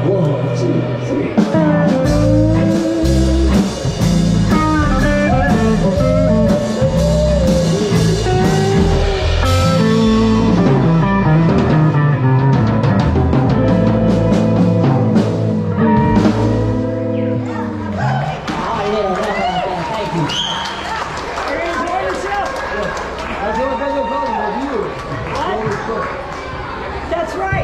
1, 2, 3. That's right.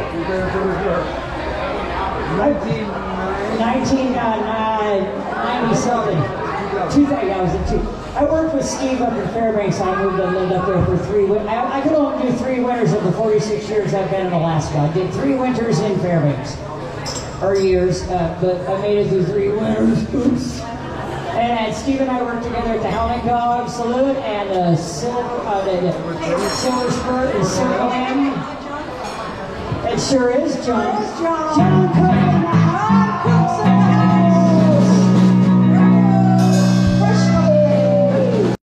1990-something. 2000, I was in 2. I worked with Steve up in Fairbanks. I moved and lived up there for 3 winters. I could only do 3 winters of the 46 years I've been in Alaska. I did 3 winters in Fairbanks. Or years, but I made it through 3 winters. Oops. And Steve and I worked together at the Helmet Dog Salute and Silver Spur and Silver Lamb. It sure is, John. John Cook.